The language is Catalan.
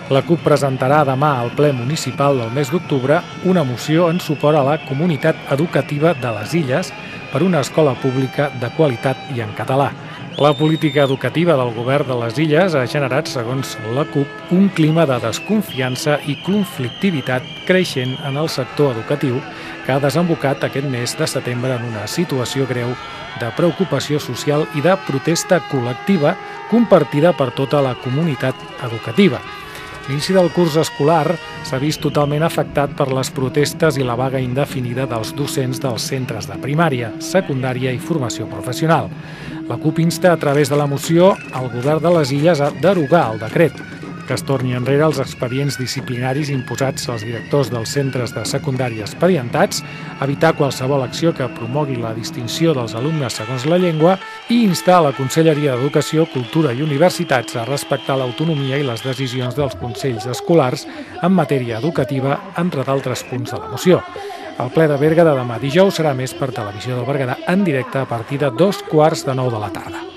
La CUP presentarà demà al ple municipal del mes d'octubre una moció en suport a la comunitat educativa de les Illes per una escola pública de qualitat i en català. La política educativa del govern de les Illes ha generat, segons la CUP, un clima de desconfiança i conflictivitat creixent en el sector educatiu que ha desembocat aquest mes de setembre en una situació greu de preocupació social i de protesta col·lectiva compartida per tota la comunitat educativa. L'inici del curs escolar s'ha vist totalment afectat per les protestes i la vaga indefinida dels docents dels centres de primària, secundària i formació professional. La CUP insta a través de la moció al govern de les Illes a derogar el decret, que es torni enrere els expedients disciplinaris imposats als directors dels centres de secundària expedientats, evitar qualsevol acció que promogui la distinció dels alumnes segons la llengua i instar a la Conselleria d'Educació, Cultura i Universitats a respectar l'autonomia i les decisions dels consells escolars en matèria educativa, entre d'altres punts de la moció. El ple de Berga de demà dijous serà més per Televisió del Berguedà en directe a partir de 2:15 de la tarda.